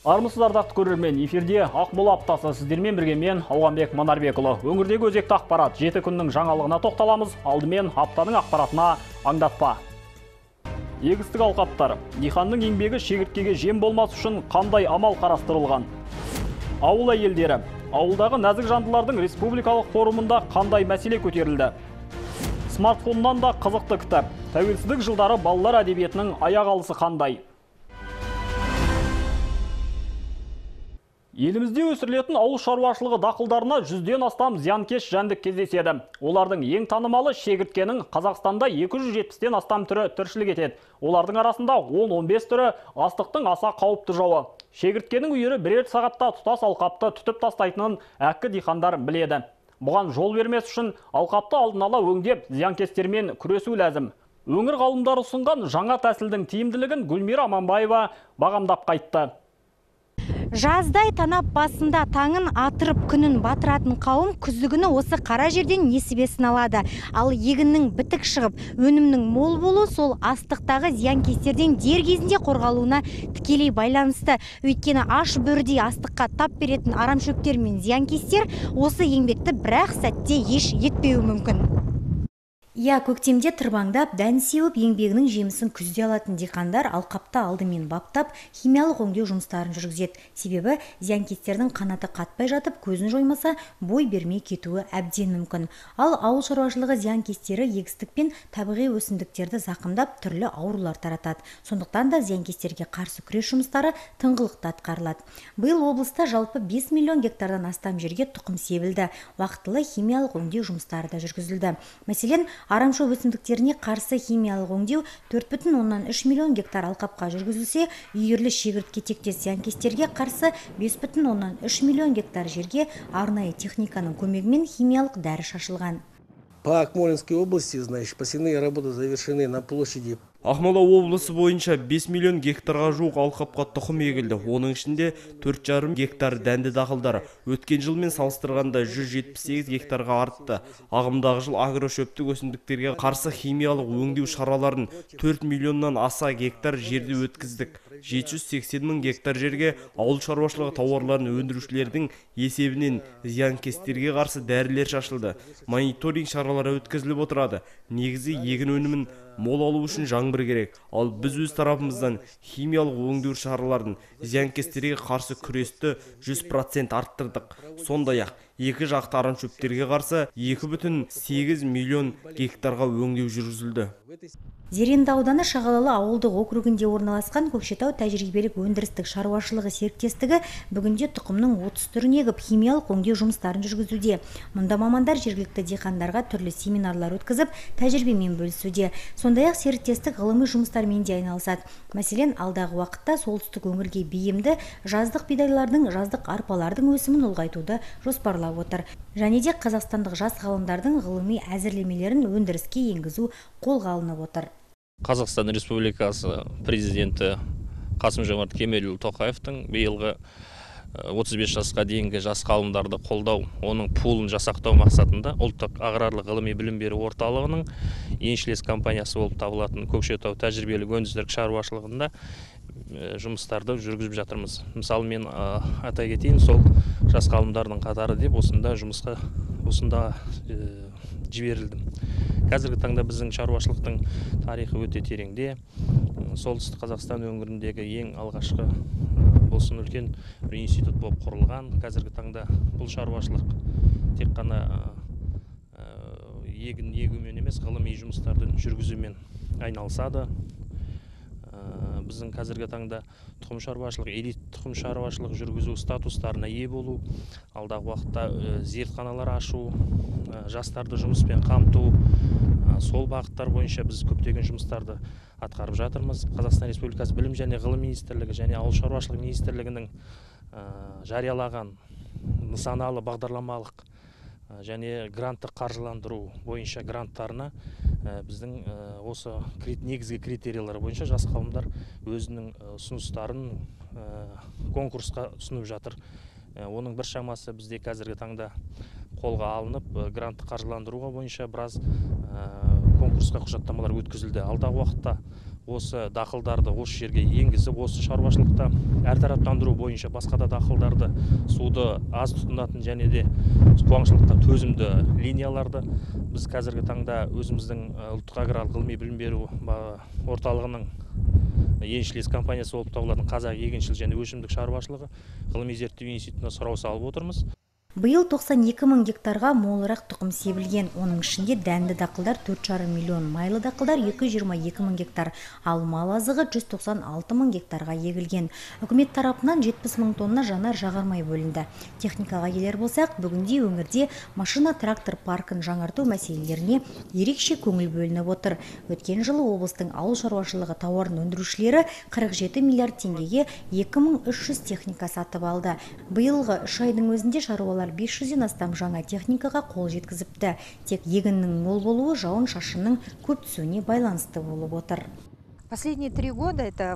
Армысыз ардақты көрермен, эфирде Ақмола аптасы сіздермен бірге мен Алғанбек Манарбекұлы. Өңірдегі өзекті ақпарат, 7 күннің жаңалығына тоқталамыз. Алдымен аптаның ақпаратына аңдатпа. Егістік алқаптар, диханның еңбегі шегірткеге жем болмас үшін қандай амал қарастырылған? Ауыл әйелдері, ауылдағы нәзік жандылардың республикалық форумында қандай мәселе көтерілді? Смартфоннан да қызықты кітап. Тәуелсіздік жылдары балалар әдебиетінің аяқ алысы қандай? Елімізде өсірілетін ауыл шаруашылығы дақылдарына 100-ден астам зиянкеш жәндік кездеседі. Олардың ең танымалы шегірткенің Қазақстанда 270-ден астам түрі тіршілік етеді. Олардың арасында 10-15 түрі астықтың аса қауіпті жауы. Шегірткенің үйірі бірер сағатта тұтас алқапты түтіп тастайтынын әккі дихандар біледі. Бұған жол бермес үшін алқапты алдын ала өңдеп, зиянкестермен күресу ләзім. Өңір ғалымдары ұсынған жаңа тәсілдің тиімділігін Гүлмира Аманбаева бағамдап қайтты. Жаздай танап басында таңын атырып күнін батыратын қауым күздігіні осы қара жерден несібесін алады. Ал егіннің бітік шығып, өнімнің мол болу сол астықтағы зиянкестерден дер кезінде қорғалуына тікелей байланысты. Өйткені аш бөрідей астыққа тап беретін арамшөптер мен зиянкестер осы еңбекті бір-ақ сәтте еш етпеуі мүмкін. Көктемде тырбаңдап, дән сеуіп, еңбегінің жемісін күзде алатын диқандар алқапта алдымен баптап, химиялық өңдеу жұмыстарын жүргізеді. Себебі зиянкестердің қанаты қатпай жатып, көзін жоймаса, бой бермей кетуі әбден мүмкін. Ал ауыл шаруашылығы зиянкестері егістік пен табиғи өсімдіктерді зақымдап, түрлі аурулар таратады. Сондықтан да зиянкестерге қарсы күрес жұмыстары тыңғылықты атқарылады. Биыл облыста жалпы 5 миллион гектардан астам жерге тұқым себілді. Уақытылы химиялық өңдеу жұмыстары да жүргізілді. Мәселен, арамшөп өсімдіктеріне қарсы химиялық өңдеу 4,3 миллион гектар алқапқа жүргізілсе, үйірлі шегіртке тектес зиянкестерге қарсы 5,3 миллион гектар жерге арнайы техниканың көмегімен химиялық дәрі шашылған. По Акмолинской области, посевные работы завершены на площади. Ақмола облысы бойынша 5 миллион гектарға жуық алқапқа тұқым егілді. Оның ішінде 4,5 гектар дәнді дақылдар. Өткен жылмен салыстырғанда 178 гектарға артты. Ағымдағы жыл агрошөптік өсімдіктерге қарсы химиялық өңдеу шараларын 4 миллионнан аса гектар жерде өткіздік. 780 мың гектар жерге ауыл шаруашылығы тауарларын өндірушілердің есебінен зиянкестерге қарсы дәрілер шашылды. Мониторинг шаралары өткізіліп отырады. Негізі егін өнімін мол алу үшін жаңбыр керек. Ал біз өз тарапымыздан химиялық өңдеу шараларын зиянкестерге қарсы күресті 100% арттырдық. Сондай-ақ екі жақты арамшөптерге қарсы 2,8 миллион гектарға өңдеу жүргізілді. Зеренді ауданы Шағалалы ауылдық округінде орналасқан Көкшетау тәжірибелік өндірістік шаруашылығы серіктестігі бүгінде тұқымның 30 түрін егіп химиялық өңдеу жұмыстарын жүргізуде. Мұнда мамандар жергілікті диқандарға түрлі семинарлар өткізіп, тәжірибемен бөлісуде. Сондай-ақ серіктестік ғылыми жұмыстармен де айналысады. Мәселен, алдағы уақытта солтүстік өңірге бейімді жаздық бидайлардың, жаздық арпалардың өсімін ұлғайтуды жоспарлап отыр. Және де қазақстандық жас ғалымдардың ғылыми әзірлемелерін өндіріске енгізу қолға алынып отыр. Қазақстан Республикасы президенті Қасым-Жомарт Кемелұлы Тоқаевтың биылғы 35 жасқа дейінгі жас ғалымдарды қолдау, оның пулын жасақтау мақсатында ұлттық аграрлық ғылыми білім беру орталығының еншілес компаниясы болып табылатын Көкшетау тәжірибелік өндірістік шаруашылығында жұмыстарды жүргізіп жатырмыз. Мысалы, мен атай кетейін, сол жас ғалымдардың қатары деп осында жұмысқа жіберілдім. Қазіргі таңда біздің шаруашылықтың тарихы өте тереңде. Солтүстік Қазақстан өңіріндегі ең алғашқы болсын үлкен бір институт болып құрылған. Қазіргі таңда бұл шаруашылық тек қана егін егумен емес, ғылыми жұмыстардың жүргізумен айналысады. Біздің қазіргі таңда тұқым шаруашылық, элит тұқым шаруашылық жүргізу статустарына ие болу, алдағы уақытта зертханалар ашу, жастарды жұмыспен қамту, сол бағыттар бойынша біз көптеген жұмыстарды атқарып жатырмыз. Қазақстан Республикасы Білім және ғылым министрлігі және ауыл шаруашылығы министрлігінің жариялаған нысаналы бағдарламалық және гранттық қаржыландыру бойынша гранттарына біздің осы негізгі критериялары бойынша жас ғалымдар өзінің ұсыныстарын конкурсқа ұсынып жатыр. Оның бір шамасы бізде қазіргі таңда қолға алынып, гранттық қаржыландыруға бойынша біраз конкурсқа құжаттамалар өткізілді. Алдағы уақытта осы дақылдарды осы жерге енгізіп, осы шаруашылықта әртараптандыру бойынша басқа да дақылдарды, суды аз тұтынатын және де қуаңшылыққа төзімді линияларды біз қазіргі таңда өзіміздің ұлттық аграрлық ғылыми білім беру орталығының еншілес компаниясы болып табылатын Қазақ егіншілік және өсімдік шаруашылығы ғылыми зерттеу институтына сұрау салып отырмыз. Биыл 92 мың гектарға молырақ тұқым себілген. Оның ішінде дәнді дақылдар 4,5 миллион, майлы дақылдар 222 мың гектар, ал мал азығы 196 мың гектарға егілген. Үкімет тарапынан 70 мың тонна жанар жағармай бөлінді. Техникаға келер болсақ, бүгінде өңірде машина трактор паркін жаңарту мәселелеріне ерекше көңіл бөлініп отыр. Өткен жылы облыстың ауыл шаруашылығы тауарын өндірушілері 47 миллиард теңгеге 2300 техника сатып алды. Биылғы 3 айдың өзінде шаруалар 500-ден астам жаңа техникаға қол жеткізіпті. Тек егіннің мол болуы жауын шашынның көп түсуіне байланысты болып отыр. Последние 3 года, это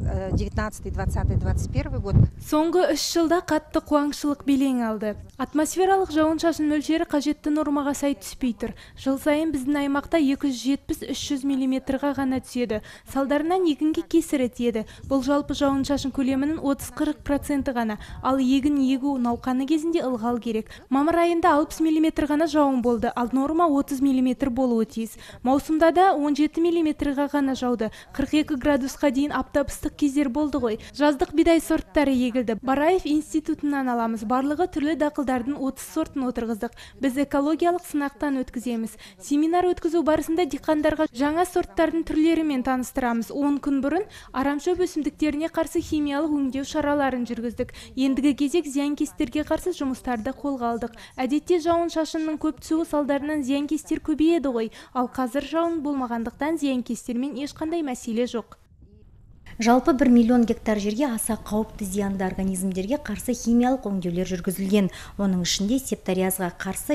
19, 20, 21 год. Соңғы 3 жылда қатты қуаңшылық белең алды. Атмосфералық жауын-шашын мөлшері қажетті нормаға сай түспей тұр. Жыл сайын біздің аймақта 270-300 миллиметрға ғана түседі. Салдарынан егінге кесірі тиеді. Бұл жалпы жауын-шашын көлемінің 30-40% ғана. Ал егін егу науқаны кезінде ылғал керек. Мамыр айында 60 миллиметр ғана жауын болды, ал норма 30 миллиметр болуы тиіс. Маусымда да 17 миллиметрға ғана жауды. 42 градусқа дейін аптап ыстық кездер болды ғой. Жаздық бидай сорттары егілді. Бараев институтынан аламыз. Барлығы түрлі дақылдардың 30 сортын отырғыздық. Біз экологиялық сынақтан өткіземіз. Семинар өткізу барысында диқандарға жаңа сорттардың түрлерімен таныстырамыз. 10 күн бұрын арамшөп өсімдіктеріне қарсы химиялық өңдеу шараларын жүргіздік. Ендігі кезек зиянкестерге қарсы жұмыстарды қолға алдық. Әдетте жауын шашынның көп түсуі салдарынан зиянкестер көбейеді ғой. Ал қазір жауын болмағандықтан зиянкестермен ешқандай мәселе жоқ. Жалпы 1 миллион гектар жерге аса қауіпті зиянды организмдерге қарсы химиялық өңдеулер жүргізілген. Оның ішінде септариазға қарсы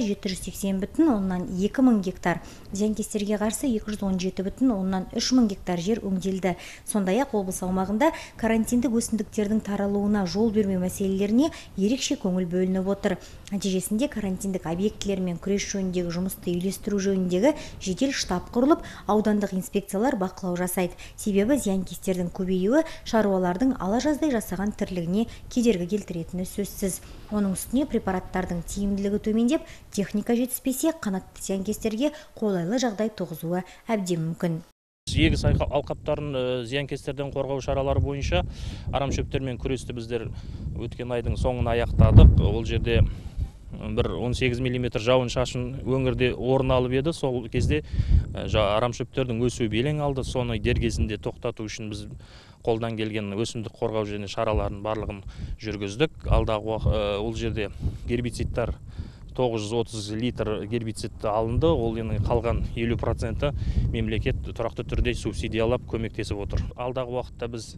780,2 мың гектар, зиянкестерге қарсы 217,3 мың гектар жер өңделді. Сондай-ақ облыс аумағында карантиндік өсімдіктердің таралуына жол бермеу мәселелеріне ерекше көңіл бөлініп отыр. Нәтижесінде карантиндік объектілермен күрес жөніндегі жұмысты үйлестіру жөніндегі жедел штаб құрылып, аудандық инспекциялар бақылау жасайды. Себебі зиянкестердің көбеюі шаруалардың ала жаздай жасаған тірлігіне кедергі келтіретіні сөзсіз. Оның үстіне препараттардың тиімділігі төмендеп, техника жетіспесе, қанатты зиянкестерге қолайлы жағдай туғызуы әбден мүмкін. Егіс алқаптарын зиянкестерден қорғау шаралары бойынша арамшөптермен күресті біздер өткен айдың соңына аяқтадық. Ол жерде бір 18 мм жауын шашын өңірде орын алып еді. Сол кезде арамшөптердің өсуі белең алды. Соны дер кезінде тоқтату үшін біз қолдан келген өсімдік қорғау және шараларын барлығын жүргіздік. Алдағы ол жерде гербицидтар 930 литр гербицид алынды. Ол қалған 50% мемлекет тұрақты түрде субсидиялап көмектесіп отыр. Алдағы уақытта біз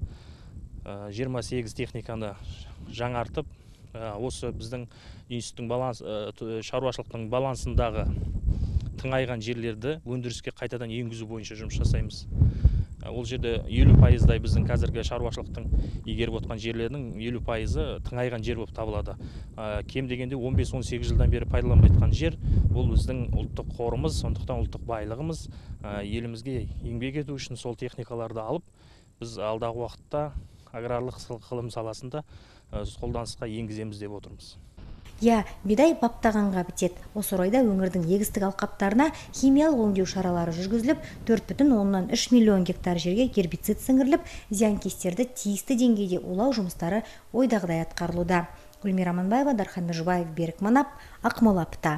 28 техниканы жаңартып, осы біздің институттың шаруашылықтың балансындағы тыңайған жерлерді өндіріске қайтадан енгізу бойынша жұмыс жасаймыз. Ол жерде 50%-дай біздің қазіргі шаруашылықтың игеріп отқан жерлерінің 50%-ы тыңайған жер болып табылады. Кем дегенде 15-18 жылдан бері пайдаланып жатқан жер, бұл біздің ұлттық қорымыз, сондықтан ұлттық байлығымыз. Елімізге еңбек ету үшін сол техникаларды алып, біз алдағы уақытта аграрлық ғылым саласында қолданысқа енгіземіз деп отырмыз. Бидай баптағанға бітеді. Осы орайда өңірдің егістік алқаптарына химиялық өңдеу шаралары жүргізіліп, 4,3 миллион гектар жерге гербицид сіңіріліп, зиянкестерді тиісті деңгейде улау жұмыстары ойдағыдай атқарылуда. Гүлмира Аманбаева, Дархан Нұржыбаев, Берік Манап, Ақмола апта.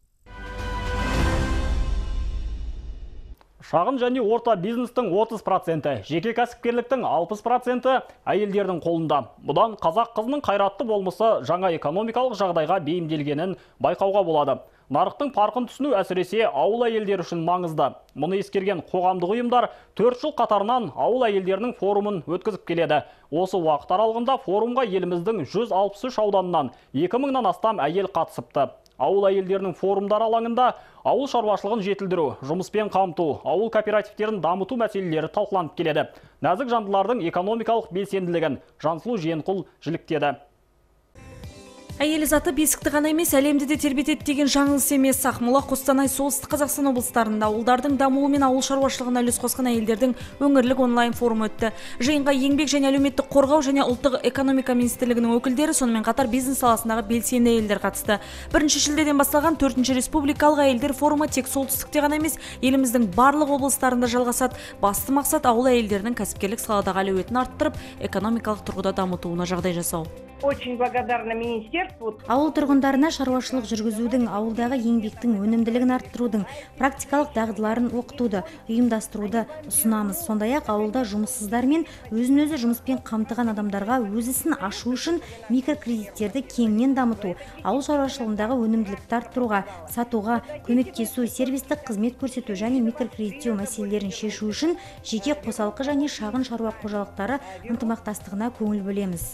Шағын және орта бизнестің 30%, жеке кәсіпкерліктің 60% әйелдердің қолында. Бұдан қазақ қызының қайратты болмысы жаңа экономикалық жағдайға бейімделгенін байқауға болады. Нарықтың парқын түсіну әсіресе ауыл әйелдері үшін маңызды. Мұны ескерген қоғамдық ұйымдар 4 жыл қатарынан ауыл әйелдерінің форумын өткізіп келеді. Осы уақыт аралығында форумға еліміздің 163 ауданынан 2000-нан астам әйел қатысыпты. Ауыл әйелдерінің форумдар алаңында ауыл шаруашылығын жетілдіру, жұмыспен қамту, ауыл кооперативтерін дамыту мәселелері талқыланып келеді. Нәзік жандылардың экономикалық белсенділігін Жансұлу Жиенқұл жіліктеді. Әйел заты бесікті ғана емес, әлемді де тербетеді деген жаңылыс емес. Ақмола, Қостанай, Солтүстік Қазақстан облыстарында ауылдардың дамуы мен ауыл шаруашылығына үлес қосқан әйелдердің өңірлік онлайн форумы өтті. Жиынға еңбек және әлеуметтік қорғау және ұлттық экономика министрлігінің өкілдері, сонымен қатар бизнес саласындағы белсенді әйелдер қатысты. 1 шілдеден басталған 4-ші республикалық әйелдер форумы тек солтүстікте ғана емес, еліміздің барлық облыстарында жалғасады. Басты мақсат ауыл әйелдерінің кәсіпкерлік саладағы әлеуетін арттырып, экономикалық тұрғыда дамытуына жағдай жасау. Очень благодарна министерству. Ауыл тұрғындарына шаруашылық жүргізудің, ауылдағы еңбектің өнімділігін арттырудың практикалық дағдыларын оқытуды, ұйымдастыруды ұсынамыз. Сондай-ақ ауылда жұмыссыздар мен өзін-өзі жұмыспен қамтыған адамдарға өз ісін ашу үшін микрокредиттерді кеңінен дамыту, ауыл шаруашылығындағы өнімділікті арттыруға, сатуға, көмектесу, сервистік қызмет көрсету және микрокредиттеу мәселелерін шешу үшін жеке қосалқы және шағын шаруа қожалықтары ынтымақтастығына көңіл бөлеміз.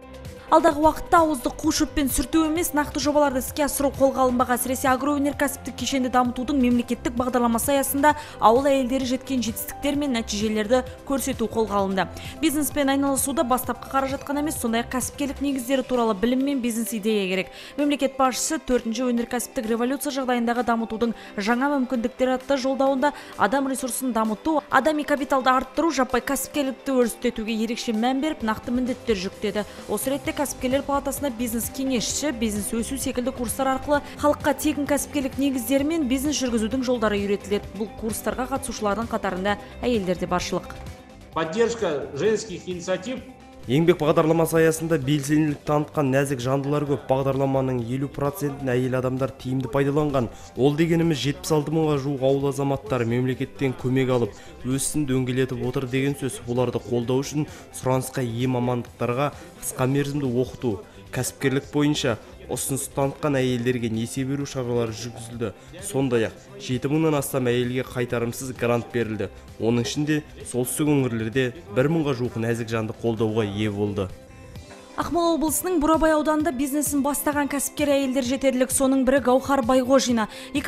Алдағы уақытта ауызды қу шөппен сүрту емес, нақты жобаларды іске асыру қолға алынбақ. Әсіресе агроөнеркәсіптік кешенді дамытудың мемлекеттік бағдарламасы аясында ауыл әйелдері жеткен жетістіктер мен нәтижелерді көрсету қолға алынды. Бизнеспен айналысуда бастапқы қаражат қана емес, сондай-ақ кәсіпкерлік негіздері туралы білім мен бизнес идея керек. Мемлекет басшысы 4-ші өнеркәсіптік революция жағдайындағы дамытудың жаңа мүмкіндіктері атты жолдауында адам ресурсын дамыту, адами капиталды арттыру, жаппай кәсіпкерлікті өрістетуге ерекше мән беріп, нақты міндеттер жүктеді. Осы ретте кәсіпкерлер палатасына бизнес кеңесші, бизнес өсу секілді курстар арқылы халыққа тегін кәсіпкерлік негіздері мен бизнес жүргізудің жолдары үйретіледі. Бұл курстарға қатысушылардың қатарында әйелдер де баршылық. Поддержка женских инициатив. Еңбек бағдарламасы аясында белсенділік танытқан нәзік жандылар көп. Бағдарламаның 50%-ін әйел адамдар тиімді пайдаланған. Ол дегеніміз 76 мыңға жуық ауыл азаматтары мемлекеттен көмек алып, өсін дөңгелетіп отыр деген сөз. Оларды қолдау үшін сұранысқа ие мамандықтарға қысқа мерзімді оқыту, кәсіпкерлік бойынша ұсыныс танытқан әйелдерге несие беру шаралары жүргізілді. Сондай-ақ 7 мыңнан астам әйелге қайтарымсыз грант берілді. Оның ішінде солтүстік өңірлерде 1 мыңға жуық нәзік жанды қолдауға ие болды. Ақмола облысының Бурабай ауданында бизнесін бастаған кәсіпкер әйелдер жетерлік. Соның бірі Гаухар Байғожина.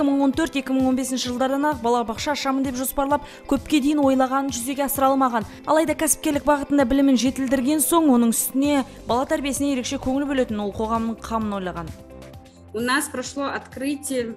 2014-2015 жылдардан ақ балабақша ашамын деп жоспарлап, көпке дейін ойлаған жүзеге асыра алмаған. Алайда кәсіпкерлік бағытында білімін жетілдірген соң, оның үстіне бала тәрбиесіне ерекше көңіл бөлетін, ол қоғамның қамын ойлаған. У нас прошло открытие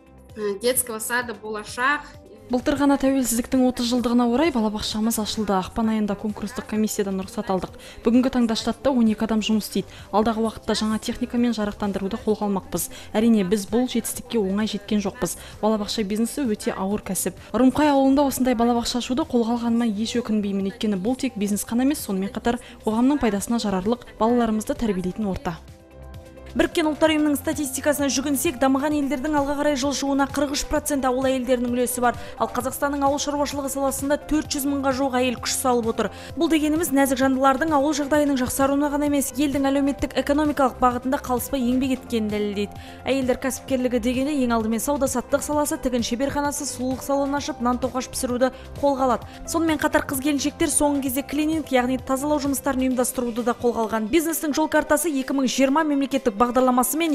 детского сада «Болашақ». Былтыр ғана тәуелсіздіктің 30 жылдығына орай балабақшамыз ашылды. Ақпан айында конкурстық комиссиядан рұқсат алдық. Бүгінгі таңда штатта 12 адам жұмыс істейді. Алдағы уақытта жаңа техникамен жарақтандыруды қолға алмақпыз. Әрине, біз бұл жетістікке оңай жеткен жоқпыз. Балабақша бизнесі өте ауыр кәсіп. Ұрымқай ауылында осындай балабақша ашуды қолға алғаныма еш өкінбеймін. Өйткені бұл тек бизнес қана емес, сонымен қатар қоғамның пайдасына жарарлық, балаларымызды тәрбиелейтін орта. Біріккен ұлттар ұйымының статистикасына жүгінсек, дамыған елдердің алға қарай жылжуына 43% ауыл әйелдерінің үлесі бар. Ал Қазақстанның ауыл шаруашылығы саласында 400 мыңға жуық әйел күш салып отыр. Бұл дегеніміз нәзік жандылардың ауыл жағдайының жақсаруына ғана емес, елдің әлеуметтік экономикалық бағытында қалыспай еңбек еткенін дәлелдейді. Әйелдер кәсіпкерлігі дегені ең алдымен сауда-саттық саласы, тігін шеберханасы, сұлулық салонын ашып, нан тоқаш пісіруді қолға алады. Сонымен қатар қыз-келіншектер соңғы кезде клининг, яғни тазалау жұмыстарын ұйымдастыруды да қолға алған. Бизнестің жол картасы 2020 мемлекеттік бағдарламасы мен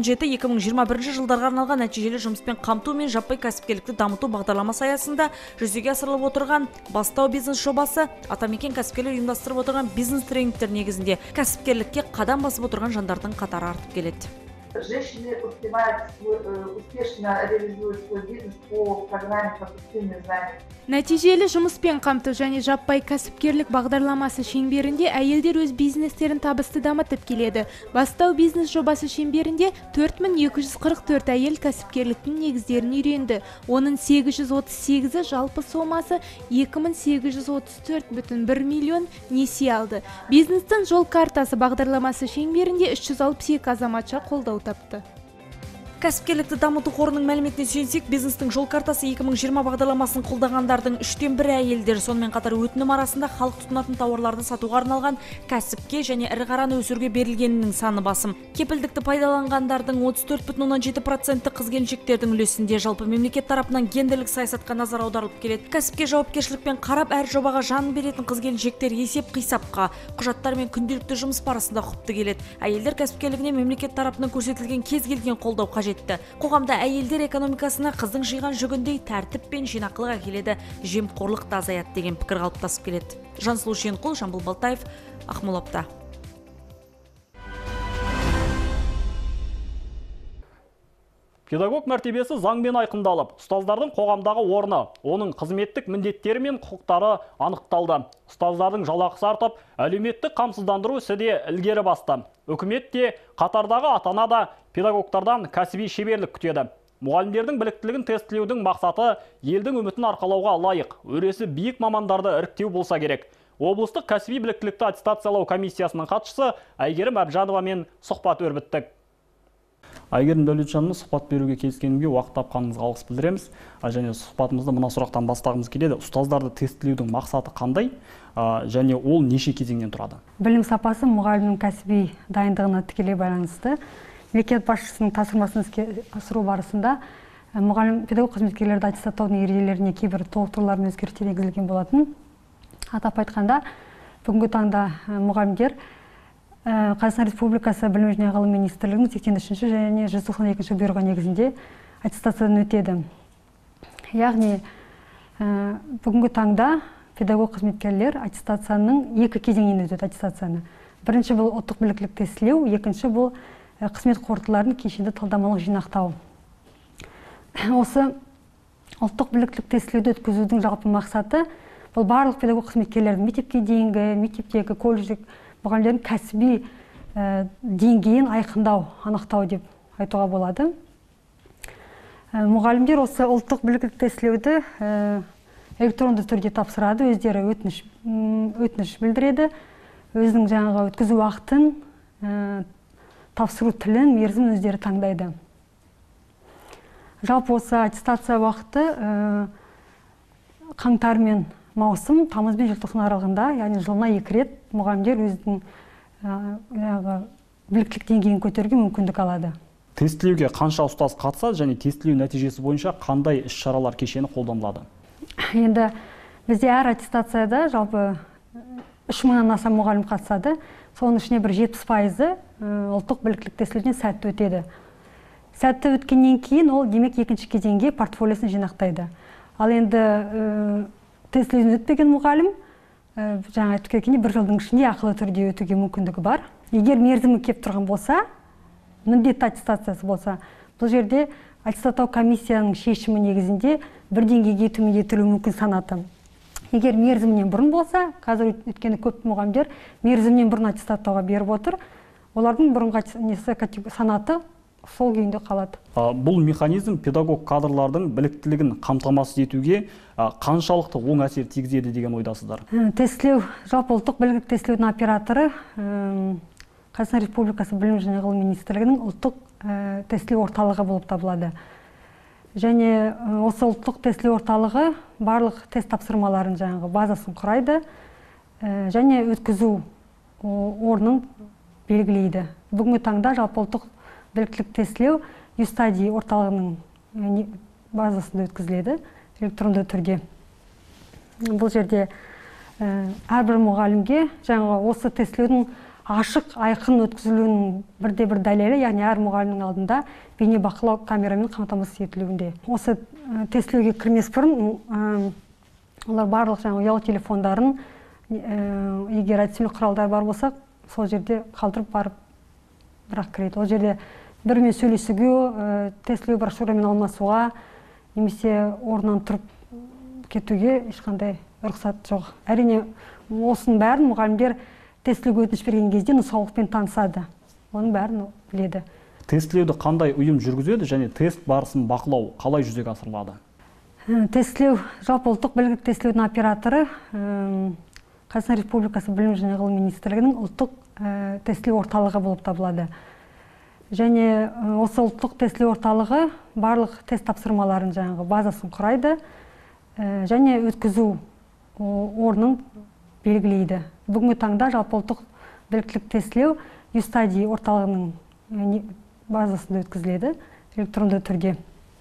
2017-2021 жылдарға арналған нәтижелі жұмыспен қамту мен жаппай кәсіпкерлікті дамыту бағдарламасы аясында жүзеге асырылып отырған бастау бизнес жобасы атамекен кәсіпкерлер ұйымдастырып отырған бизнес тренингтер негізінде кәсіпкерлікке қадам басып отырған жандардың қатары артып келеді. Женщины успешно реализуют свой бизнес по программе «Продуктивный занятость». Нәтижелі жұмыспен қамту және жаппай кәсіпкерлік бағдарламасы шеңберінде әйелдер өз бизнестерін табысты дамытып келеді. Бастау бизнес жобасы шеңберінде 4244 әйел кәсіпкерліктің негіздерін үйренді. Оның 838-і жалпы сомасы 2834,1 миллион несие алды. Бизнестің жол картасы бағдарламасы шеңберінде 362 азаматша қолдау тапты. Кәсіпкерлікті дамыту қорының мәліметіне сүйенсек, бизнестің жол картасы 2020 бағдарламасын қолдағандардың 3-тен 1 әйелдер, сонымен қатар өтінім арасында халық тұтынатын тауарларды сатуға арналған кәсіпке және ірі қараны өсіруге берілгенінің саны басым. Кепілдікті пайдаланғандардың 34,7% қыз-келіншектердің үлесінде. Жалпы мемлекет тарапынан гендерлік саясатқа назар аударылып келеді. Кәсіпке жауапкершілікпен қарап, әр жобаға жан беретін қыз-келіншектер есеп-қисапқа, құжаттар мен күнделікті жұмыс барысында ұқыпты келеді. Әйелдер кәсіпкерлігіне мемлекет тарапынан көрсетілген кез келген қолдау қажет. Қоғамда әйелдер экономикасына қыздың жиған жүгіндей тәртіп пен жинақылық әкеледі, жемқорлық та азаяды деген пікір қалыптасып келеді. Жансұлу Шенқұл, Жамбыл Балтаев, Ақмолапта. Педагог мәртебесі заңмен айқындалып, ұстаздардың қоғамдағы орны, оның қызметтік міндеттері мен құқықтары анықталды. Ұстаздардың жалақысы артып, әлеуметтік қамсыздандыру ісі де ілгері басты. Үкімет те, қатардағы ата-ана да педагогтардан кәсіби шеберлік күтеді. Мұғалімдердің біліктілігін тестілеудің мақсаты елдің үмітін арқалауға лайық, өресі биік мамандарды іріктеу болса керек. Облыстық кәсіби біліктілікті аттестациялау комиссиясының хатшысы Әйгерім Әбжановамен сұхбат өрбіттік. Әйгерім Дәулетжанымыз, сұхбат беруге келіскенімге уақыт тапқаныңызға алғыс білдіреміз. Және сұхбатымызды мына сұрақтан бастағымыз келеді. Ұстаздарды тестілеудің мақсаты қандай және ол неше кезеңнен тұрады? Білім сапасы мұғалімнің кәсіби дайындығына тікелей байланысты. Мемлекет басшысының тапсырмасын іске асыру барысында мұғалім педагог қызметкерлерді аттестаттаудың ережелеріне кейбір толықтырулар мен өзгерістер енгізілген болатын. Атап айтқанда, бүгінгі таңда мұғалімдер Қазақстан Республикасы Білім және ғылым министрлігінің 83-ші және 192-ші бұйрығы негізінде аттестациядан өтеді. Яғни, бүгінгі таңда педагог қызметкерлер аттестацияның екі кезеңінен өтеді аттестацияны. Бірінші бұл ұлттық біліктілік тестілеу, екінші бұл қызмет қорытындыларын кешенді талдамалық жинақтау. Осы ұлттық біліктілік тестілеуді өткізудің жалпы мақсаты бұл барлық педагог қызметкерлердің мектепке дейінгі, мектептегі, колледждік мұғалімдердің кәсіби деңгейін айқындау, анықтау деп айтуға болады. Мұғалімдер осы ұлттық біліктілік тестілеуді электронды түрде тапсырады, өздері өтініш білдіреді, өзінің жаңағы өткізу уақытын, тапсыру тілін, мерзімін өздері таңдайды. Жалпы осы аттестация уақыты қаңтар мен маусым, тамыз бен желтоқсан аралығында, яғни жылына 2 рет мұғалімдер өзінің біліктілік деңгейін көтеруге мүмкіндік алады. Тестілеуге қанша ұстаз қатысады және тестілеу нәтижесі бойынша қандай іс-шаралар кешені қолданылады? Енді бізде әр аттестацияда жалпы 3000-нан аса мұғалім қатысады. Соның ішіне бір 70% ұлттық біліктілік тестілеуден сәтті өтеді. Сәтті өткеннен кейін ол демек екінші кезеңге портфолиосын жинақтайды. Ал енді тестілеуден өтпеген мұғалім, жаңа айтып кеткендей, 1 жылдың ішінде ақылы түрде өтуге мүмкіндігі бар. Егер мерзімі кеп тұрған болса, міндетті аттестациясы болса, бұл жерде аттестаттау комиссияның шешімі негізінде бір деңгейге төмендетілуі мүмкін санаты. Егер мерзімінен бұрын болса, қазір өткені көп мұғалімдер мерзімінен бұрын аттестаттауға беріп отыр, олардың бұрынғы санаты сол күйінде қалады. Бұл механизм педагог кадрлардың біліктілігін қамтамасыз етуге қаншалықты оң әсер тигізеді деген ойдасыздар? Тестілеу, жалпы ұлттық біліктілік тестілеудің операторы Қазақстан Республикасы Білім және ғылым министрлігінің ұлттық тестілеу орталығы болып табылады. Және осы ұлттық тестілеу орталығы барлық тест тапсырмаларын жаңағы базасын құрайды және өткізу орнын белгілейді. Бүгінгі таңда жалпы ұлттық біліктілік тестілеу Юстади орталығының базасында өткізіледі электронды түрде. Бұл жерде әрбір мұғалімге жаңағы осы тестілеудің ашық, айқын өткізілуінің бірде-бір дәлелі, яғни әр мұғалімнің алдында бейне бақылау камерамен қамтамасыз етілуінде. Осы тестілеуге кірмес бұрын олар барлық жаңағы ұялы телефондарын, егер әдістемелік құралдар бар болса, сол жерде қалдырып барып бірақ кіреді. Ол жерде бірімен сөйлесуге, тестілеу брошюрамен алмасуға, немесе орнынан тұрып кетуге ешқандай рұқсат жоқ. Әрине, осының бәрін мұғалімдер тестілеуге өтініш берген кезде нұсқаулықпен танысады. Оның бәрін біледі. Тестілеуді қандай ұйым жүргізеді және тест барысын бақылау қалай жүзеге асырылады? Тестілеу, жалпы ұлттық біліктілік тестілеудің операторы Қазақстан Республикасы Білім және ғылым министрлігінің ұлттық тестілеу орталығы болып табылады. Және осы ұлттық тестілеу орталығы барлық тест тапсырмаларын жаңағы базасын құрайды және өткізу орнын белгілейді. Бүгінгі таңда жалпы ұлттық біліктілік тестілеу Юстади орталығының базасында өткізіледі электронды түрде.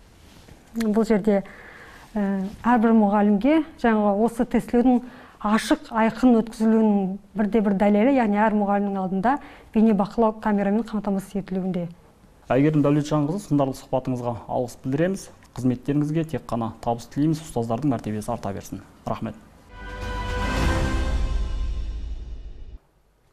Бұл жерде әрбір мұғалімге жаңағы осы тестілеудің ашық, айқын өткізілуінің бірде-бір дәлелі, яғни әр мұғалімнің алдында бейне бақылау камерамен қамтамасыз етілуінде. Әйгерім Дәулетжанқызы, сындарлы сұхбатыңызға алғыс білдіреміз. Қызметтеріңізге тек қана табыс тілейміз. Ұстаздардың мәртебесі арта берсін. Рахмет.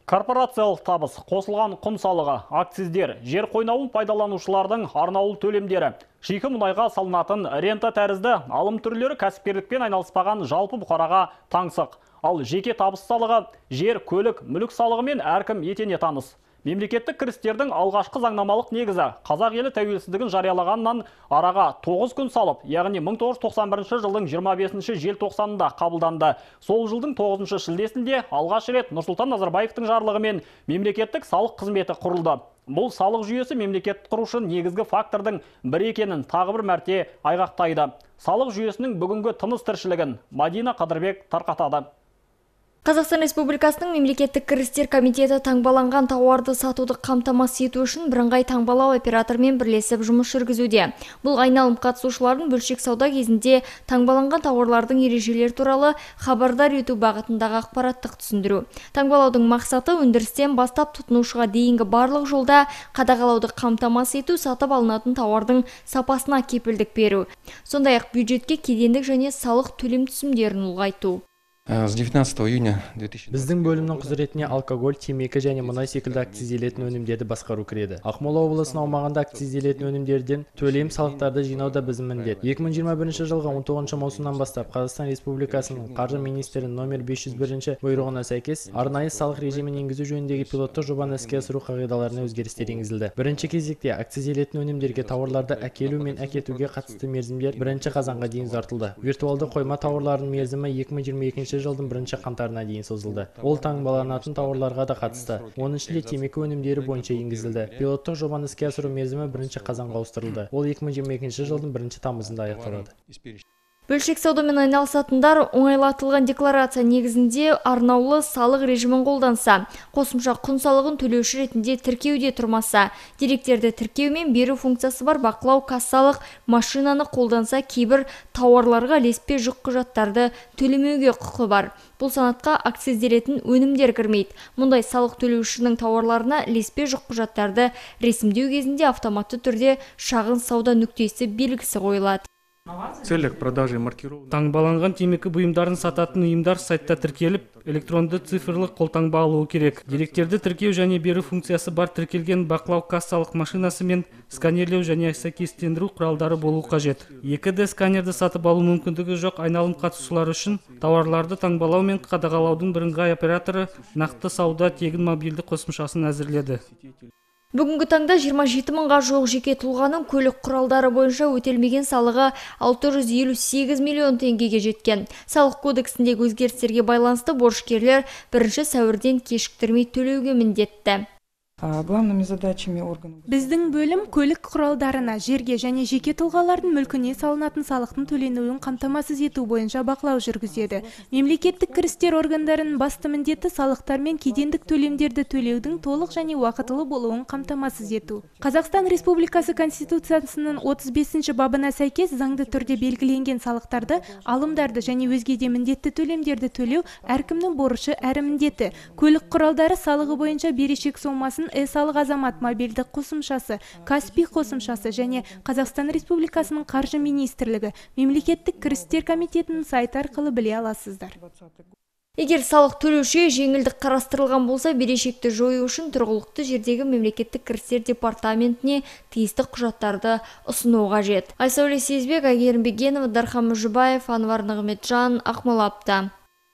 Корпорациялық табыс, қосылған құн салығы, акциздер, жер қойнауын пайдаланушылардың арнаулы төлемдері, шикі мұнайға салынатын рента тәрізді алым түрлері кәсіпкерлікпен айналыспаған жалпы бұқараға таңсық. Ал жеке табыс салығы, жер, көлік, мүлік салығы мен әркім етене таныс. Мемлекеттік кірістердің алғашқы заңнамалық негізі қазақ елі тәуелсіздігін жариялағаннан араға 9 күн салып, яғни 1991 жылдың 25 желтоқсанында қабылданды. Сол жылдың 9 шілдесінде алғаш рет Нұрсұлтан Назарбаевтың жарлығымен мемлекеттік салық қызметі құрылды. Бұл салық жүйесі мемлекет құрушы негізгі фактордың бір екенін тағы бір мәрте айғақтайды. Салық жүйесінің бүгінгі тыныс тіршілігін Мадина Қадырбек тарқатады. Қазақстан Республикасының мемлекеттік кірістер комитеті таңбаланған тауарды сатуды қамтамасыз ету үшін бірыңғай таңбалау операторымен бірлесіп жұмыс жүргізуде. Бұл айналым қатысушылардың бөлшек сауда кезінде таңбаланған тауарлардың ережелері туралы хабардар ету бағытындағы ақпараттық түсіндіру. Таңбалаудың мақсаты өндірістен бастап тұтынушыға дейінгі барлық жолда қадағалауды қамтамасыз ету, сатып алынатын тауардың сапасына кепілдік беру. Сондай-ақ бюджетке кедендік және салық төлем түсімдерін ұлғайту. С 19 июня 2000 Біздің бөлімнің құзыретіне алкоголь, темекі және мұнай секілді акцизделетін өнімдерді басқару кіреді. Ақмола облысының аумағында акцизделетін өнімдерден төлем салықтарды жинауда біздің міндет. 2021 жылғы 19 маусымнан бастап Қазақстан Республикасының қаржы министрі номер 501 бұйрығына сәйкес арнайы салық режимін енгізу жөніндегі пилоттық жобаны іске асыру қағидаларына өзгерістер енгізілді. Бірінші кезекте акцизделетін өнімдерге тауарларды әкелу мен әкетуге қатысты мерзімдер 1 қазанға дейін ұзартылды. Виртуалды қойма тауарларының мерзімі 2022 жылдың 1 қаңтарына дейін созылды. Ол таңбаланатын тауарларға да қатысты. Оның ішінде темекі өнімдері бойынша енгізілді. Пилоттық жобаны іске асыру мерзімі 1 қазанға ауыстырылды. Ол 2022 жылдың 1 тамызында аяқталады. Бөлшек саудамен айналысатындар оңайлатылған декларация негізінде арнаулы салық режимін қолданса, қосымша құн салығын төлеуші ретінде тіркеуде тұрмаса, деректерді тіркеу мен беру функциясы бар бақылау кассалық машинаны қолданса, кейбір тауарларға ілеспе жүк құжаттарды төлемеуге құқы бар. Бұл санатқа акцизделетін өнімдер кірмейді. Мұндай салық төлеушінің тауарларына ілеспе жүк құжаттарды ресімдеу кезінде автоматты түрде шағын сауда нүктесі белгісі қойылады. целях продажи маркировок. Таңбаланған темекі бұйымдарын сататын ұйымдар сайтта тіркеліп, электронды цифрлық қолтаңба алуы керек. Деректерді тіркеу және беру функциясы бар тіркелген бақылау кассалық машинасы мен сканерлеу және сәйкестендіру құралдары болу қажет. 2D сканерді сатып алу мүмкіндігі жоқ айналым қатысушылары үшін тауарларды таңбалау мен қадағалаудың бірыңғай операторы нақты сауда тегін мобильді қосымшасын әзірледі. Бүгінгі таңда 27 мыңға жуық жеке тұлғаның көлік құралдары бойынша өтелмеген салығы 658 миллион теңгеге жеткен. Салық кодексіндегі өзгерістерге байланысты борышкерлер 1 сәуірден кешіктірмей төлеуге міндетті. Главными задачами органов. Біздің бөлім көлік құралдарына, жерге және жеке тұлғалардың мүлкіне салынатын салықтың төленуін қамтамасыз ету бойынша бақылау жүргізеді. Мемлекеттік кірістер органдарының басты міндеті салықтар мен кедендік төлемдерді төлеудің толық және уақытылы болуын қамтамасыз ету. Қазақстан Республикасы Конституциясының 35 бабына сәйкес заңды түрде белгіленген салықтарды, алымдарды және өзге де міндетті төлемдерді төлеу әркімнің борышы әрі міндеті. Көлік құралдары салығы бойынша берешек сомасын салық азамат мобильді қосымшасы, Каспий қосымшасы және Қазақстан Республикасының қаржы министрлігі, мемлекеттік кірістер комитетінің сайты арқылы біле аласыздар. Егер салық төлеушіге жеңілдік қарастырылған болса, берешекті жою үшін тұрғылықты жердегі мемлекеттік кірістер департаментіне тиісті құжаттарды ұсыну қажет. Айсәуле Сезбек, Әйгерім Бегенова, Дархан Мүжібаев, Анвар Нығметжан, Ақмола апта.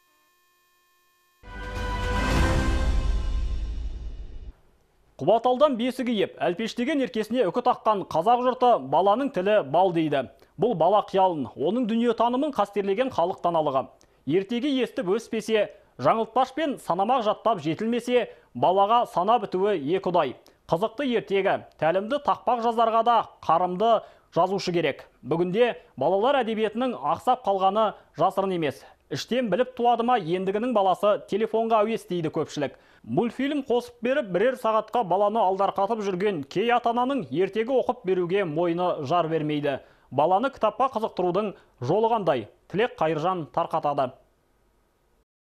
Құбаталдан бесігі еп, әлпештеген еркесіне үкі таққан қазақ жұрты баланың тілі бал дейді. Бұл бала қиялын, оның дүние танымын қастерлеген халық даналығы. Ертеге естіп өспесе, жаңылтпаш пен санамақ жаттап жетілмесе, балаға сана бітуі екі ұдай. Қызықты ертегі, тәлімді тақпақ жазарға да қарымды жазушы керек. Бүгінде балалар әдебиетінің ақсап қалғаны жасырын емес. Іштен біліп туады ма ендігінің баласы телефонға әуес дейді көпшілік. Мультфильм қосып беріп бірер сағатқа баланы алдарқатып жүрген кей ата-ананың ертегі оқып беруге мойны жар бермейді. Баланы кітапқа қызықтырудың жолы қандай? Тілек Қайыржан тарқатады.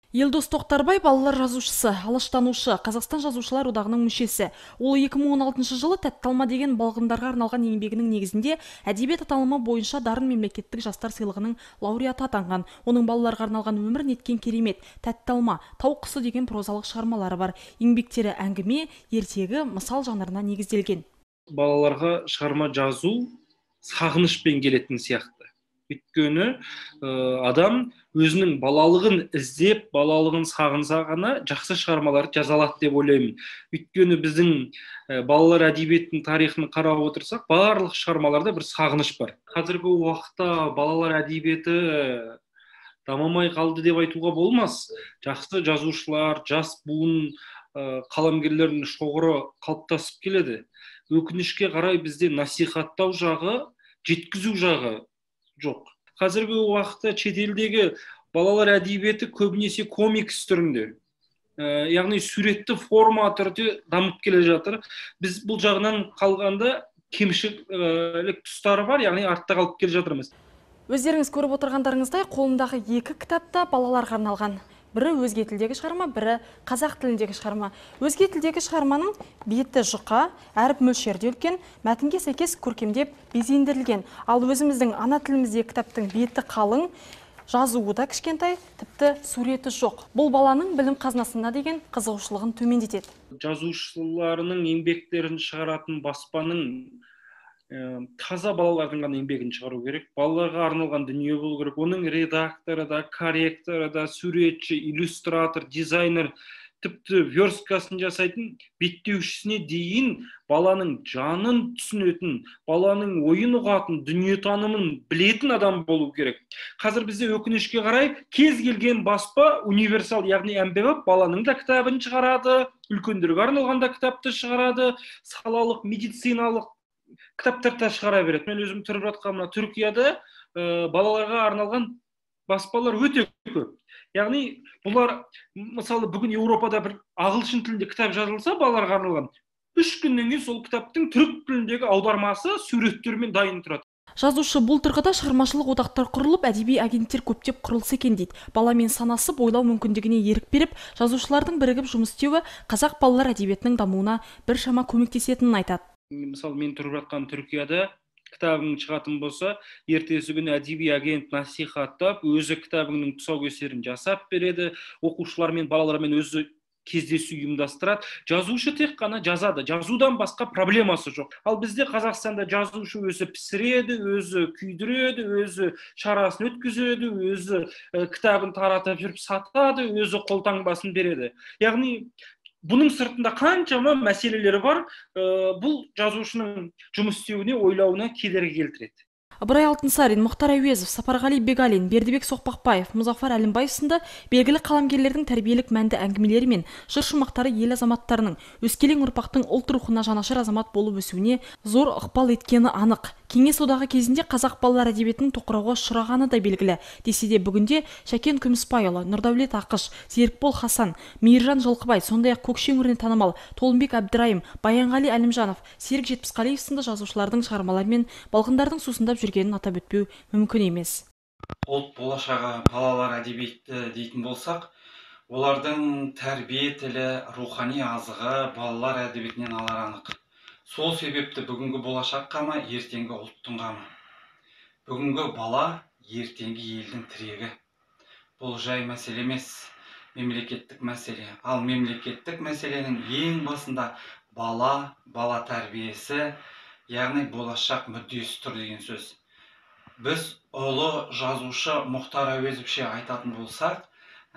Елдос Тоқтарбай балалар жазушысы, алаштанушы, Қазақстан жазушылар одағының мүшесі. Ол 2016 жылы «Тәтталма» деген балғындарға арналған еңбегінің негізінде әдебиет аталымы бойынша дарын мемлекеттік жастар сыйлығының лауреаты атанған. Оның балаларға арналған өмір неткен керемет, «Тәтталма», «Тау құсы» деген прозалық шығармалары бар. Еңбектері әңгіме, ертегі, мысал жанрына негізделген. Балаларға шығарма жазу сағынышпен келетін сияқты. Өйткені адам өзінің балалығын іздеп, балалығын сағынса ғана жақсы шығармаларды жаза алады деп ойлаймын. Өйткені біздің балалар әдебиетінің тарихын қарап отырсақ, барлық шығармаларда бір сағыныш бар. Қазіргі уақытта балалар әдебиеті дамымай қалды деп айтуға болмас. Жақсы жазушылар, жас буын қаламгерлердің шоғыры қалыптасып келеді. Өкінішке қарай бізде насихаттау жағы, жеткізу жағы жоқ. Қазіргі уақытта шетелдегі балалар әдебиеті көбінесе комикс түрінде, яғни суретті форма түрде дамып келе жатыр. Біз бұл жағынан қалғанда кемшілік тұстары бар, яғни артта қалып келе жатырмыз. Өздеріңіз көріп отырғандарыңыздай, қолымдағы 2 кітапта балаларға арналған. Бірі өзге тілдегі шығарма, бірі қазақ тіліндегі шығарма. Өзге тілдегі шығарманың беті жұқа, әріп мөлшерде үлкен, мәтінге сәйкес көркемдеп безендірілген. Ал өзіміздің ана тіліміздегі кітаптың беті қалың, жазуы да кішкентай, тіпті суреті жоқ. Бұл баланың білім қазынасына деген қызығушылығын төмендетеді. Жазушыларының еңбектерін шығаратын баспаның таза балалардың ғана еңбегін шығару керек. Балаларға арналған дүние болу керек. Оның редакторы да, корректоры да, суретші, иллюстратор, дизайнер, тіпті версткасын жасайтын беттеушісіне дейін баланың жанын түсінетін, баланың ойын ұғатын, дүниетанымын білетін адам болу керек. Қазір бізде өкінішке қарай кез келген баспа универсал, яғни әмбебап баланың да кітабын шығарады, үлкендерге арналған да кітапты шығарады, салалық, медициналық кітаптарда шығара береді. Мен өзім тұрып жатқан Түркияда балаларға арналған баспалар өте көп. Яғни бұлар, мысалы, бүгін Еуропада бір ағылшын тілінде кітап жазылса, балаларға арналған 3 күннен кейін сол кітаптың түрік тіліндегі аудармасы суреттермен дайын тұрады. Жазушы бұл тұрғыда шығармашылық одақтар құрылып, әдеби агенттер көптеп құрылса екен дейді. Баламен санасы бойлау мүмкіндігіне ерік беріп, жазушылардың бірігіп жұмыс істеуі қазақ балалар әдебиетінің дамуына біршама көмектесетінін айтады. Мысалы, мен тұрып жатқан Түркияда кітабың шығатын болса, ертесі күні әдеби агент насихаттап, өзі кітабыңның тұсаукесерін жасап береді, оқушылармен, балалармен өзі кездесу ұйымдастырады. Жазушы тек қана жазады, жазудан басқа проблемасы жоқ. Ал бізде Қазақстанда жазушы өзі пісіреді, өзі күйдіреді, өзі шарасын өткізеді, өзі кітабын таратып жүріп сатады, өзі қолтаңбасын береді. Яғни бұның сыртында қаншама мәселелері бар, бұл жазушының жұмыс істеуіне, ойлауына кедергі келтіреді. Ыбырай Алтынсарин, Мұхтар Әуезов, Сапарғали Бегалин, Бердібек Соқпақбаев, Мұзафар Әлімбаев сынды белгілі қаламгерлердің тәрбиелік мәнді әңгімелері мен жыр шумақтары ел азаматтарының, өскелең ұрпақтың ұлт рухына жанашыр азамат болып өсуіне зор ықпал еткені анық. Кеңес одағы кезінде қазақ балалар әдебиетінің тоқырауға ұшырағаны да белгілі. Десе де бүгінде Шәкен Күмісбайұлы, Нұрдәулет Ақыш, Серікбол Хасан, Мейіржан Жылқыбай, сондай-ақ Көкше өңіріне танымал Толымбек Әбдірайым, Баянғали Әлімжанов, Серік Жетпісқалиев сынды жазушылардың шығармалары мен балғындардың сусындап жүргенін атап өтпеу мүмкін емес. Ұлт болашағы балалар әдебиеті дейтін болсақ, олардың тәрбие тілі, рухани азығы балалар әдебиетінен алар анық. Сол себепті бүгінгі болашақ қамы, ертеңгі ұлттың қамы. Бүгінгі бала, ертеңгі елдің тірегі. Бұл жай мәселе емес, мемлекеттік мәселе. Ал мемлекеттік мәселенің ең басында бала тәрбиесі, яғни болашақ мүддесі тұр деген сөз. Біз ұлы жазушы Мұхтар Әуезовше айтатын болсақ,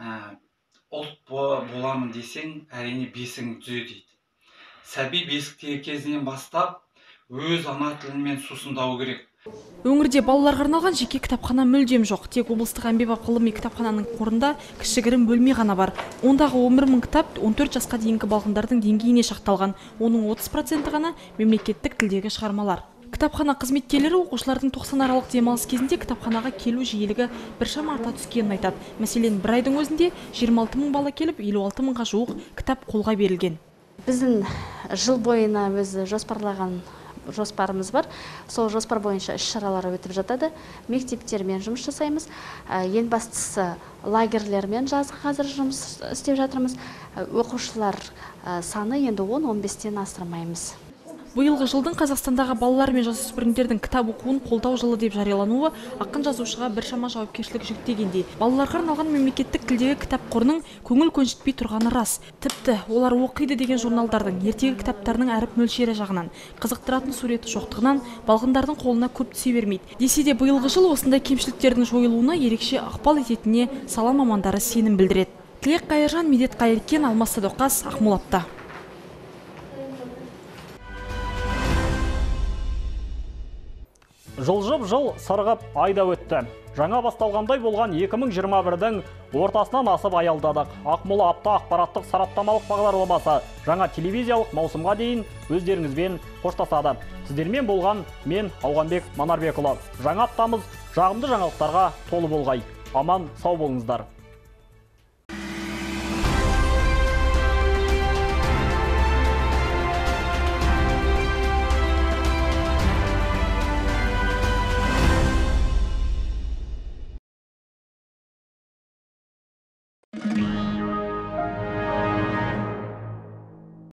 ұлт боламын десең, әрине бесігің түзе дейді. Сәби бесіктегі кезінен бастап өз ана тілімен сусындау керек. Өңірде балаларға арналған жеке кітапхана мүлдем жоқ. Тек облыстық әмбебап ғылыми кітапхананың қорында кішігірім бөлме ғана бар. Ондағы 11 мың кітап 14 жасқа дейінгі балғындардың деңгейіне шақталған. Оның 30% ғана мемлекеттік тілдегі шығармалар. Кітапхана қызметкерлері оқушылардың 90 аралық демалыс кезінде кітапханаға келу жиілігі біршама арта түскенін айтады. Мәселен, бір айдың өзінде 26 мың бала келіп, 56 мыңға жуық кітап қолға берілген. Біздің жыл бойына біз жоспарлаған жоспарымыз бар. Сол жоспар бойынша іс-шаралар өтіп жатады. Мектептермен жұмыс жасаймыз. Ең бастысы лагерлермен жазғы қазір жұмыс істеп жатырмыз. Оқушылар саны енді 10-15-тен асырмаймыз. Биылғы жылдың Қазақстандағы балалар мен жасөспірімдердің кітап оқуын қолдау жылы деп жариялануы ақын жазушыға біршама жауапкершілік жүктегендей. Балаларға арналған мемлекеттік тілдегі кітап қорының көңіл көншітпей тұрғаны рас. Тіпті олар оқиды деген журналдардың ертегі кітаптарының әріп мөлшері жағынан, қызықтыратын суреті жоқтығынан балғындардың қолына көп түсе бермейді. Десе де биылғы жыл осындай кемшіліктердің жойылуына ерекше ықпал ететініне сала мамандары сенім білдіреді. Тілек Қайыржан, Медет Қайыркен, Алмас Садуақас, Ақмолапта. Жыл сырғып айда өтті. Жаңа басталғандай болған 2021-дің ортасынан асып аялдадық. Ақмола апта ақпараттық сараптамалық бағдарламасы жаңа телевизиялық маусымға дейін өздеріңізбен қоштасады. Сіздермен болған мен Ауғанбек Манарбекұлы. Жаңа аптамыз жағымды жаңалықтарға толы болғай. Аман сау болыңыздар.